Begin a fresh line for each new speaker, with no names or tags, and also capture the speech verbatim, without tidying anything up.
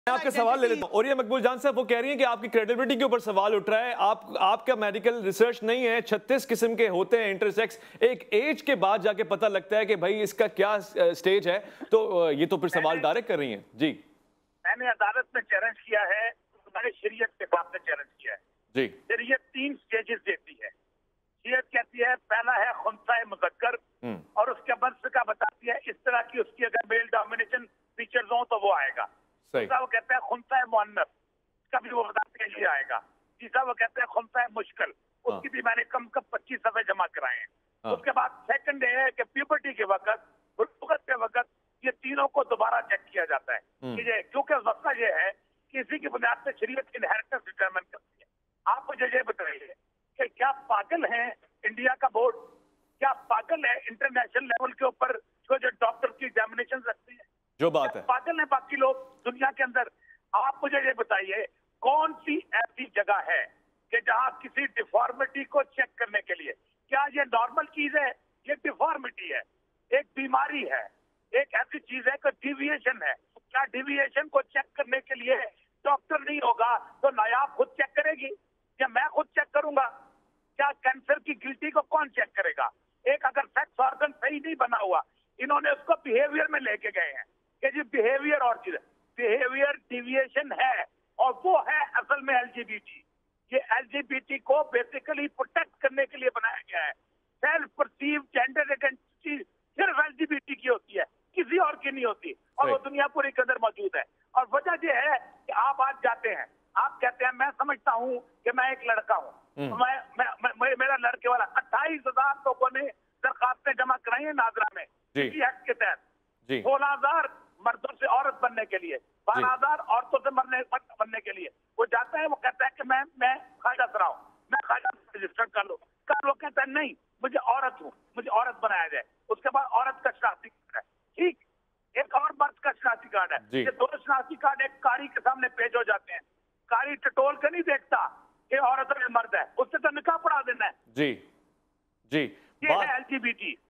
मैं आपका सवाल ले लेता हूं। और ये मकबूल जान साहब वो कह रही हैं कि आपकी क्रेडिबिलिटी के ऊपर सवाल उठ रहा है। आप आपका मेडिकल रिसर्च नहीं है, छत्तीस किस्म के होते हैं इंटरसेक्स, एक एज के बाद जाके पता लगता है कि भाई इसका क्या स्टेज है, तो ये तो फिर सवाल डायरेक्ट कर रही हैं। जी
मैंने अदालत में चैलेंज किया है, मैंने शरीयत के बाप ने चैलेंज किया है।
जी
शरीयत तीन स्टेजेस देती है। शरीयत कहती है पहला है खुंसा मुज़क्कर और उसके बाद का बताती है इस तरह की उसकी अगर मेल डोमिनेशन फीचर्स हो तो वो आएगा। दूसरा वो कहता है खुंसा मुअन्नस, उसका भी वो बताते हैं ये आएगा। तीसरा वो कहते हैं खुंसा मुश्किल, उसकी भी मैंने कम कम पच्चीस सफे जमा कराए हैं। उसके बाद सेकंड है कि प्यूबर्टी के वक्त, बुलुगत के वक्त ये तीनों को दोबारा चेक किया जाता है कि ये, क्योंकि मसला ये है कि इसी की बुनियाद पर शरीयत इनहेरिटेंस डिटरमिन करती है। आप मुझे ये बताइए कि क्या पागल है इंडिया का बोर्ड, क्या पागल है इंटरनेशनल लेवल के ऊपर जो जो डॉक्टर की एग्जामिनेशन रखते हैं,
जो बात है
पागल है बाकी लोग दुनिया के अंदर। आप मुझे ये बताइए कौन सी ऐसी जगह है कि जहां किसी डिफॉर्मिटी को चेक करने के लिए, क्या ये नॉर्मल चीज है? ये डिफॉर्मिटी है, एक बीमारी है, एक ऐसी चीज है कि डिविएशन है। क्या डिविएशन को चेक करने के लिए डॉक्टर नहीं होगा तो नायाब खुद चेक करेगी या मैं खुद चेक करूंगा? क्या कैंसर की गिल्टी को कौन चेक करेगा? एक अगर सेक्स ऑर्गन सही नहीं बना हुआ, इन्होंने उसको बिहेवियर में लेके गए हैं कि जी बिहेवियर और चीज, बिहेवियर डिविएशन है और वो है असल में एलजीबीटी। ये एलजीबीटी को बेसिकली प्रोटेक्ट करने के लिए बनाया गया है। सेल्फ परसीव जेंडर आइडेंटिटी सिर्फ एलजीबीटी की होती है, किसी और की नहीं होती, और वो दुनिया पूरी के अंदर मौजूद है। और वजह यह है कि आप आज जाते हैं, आप कहते हैं मैं समझता हूं कि मैं एक लड़का हूं, मैं, मैं, मैं मेरा लड़के वाला अट्ठाईस हजार लोगों ने दरखास्तें जमा कराई है नाजरा में इसी एक्ट के तहत। सोलह हजार मर्दों से औरत बनने के लिए, बारह हजार औरतों से मरने बनने के लिए। वो जाता है, वो कहता है कि मैं मैं ख्वाजा सराव, मैं ख्वाजा रजिस्टर कर लो। कर लो कहता है नहीं, मुझे औरत हूँ, मुझे औरत बनाया जाए। उसके बाद औरत का शनाख्ती कार्ड है, ठीक, एक और मर्द का शनाख्ती कार्ड है। ये दोनों शनाख्ती कार्ड एक कारी के सामने पेश हो जाते हैं। कारी टटोल के नहीं देखता कि औरत में मर्द है, उससे तो निकाह पढ़ा देना है।
जी जी
ये है एलजीबीटी।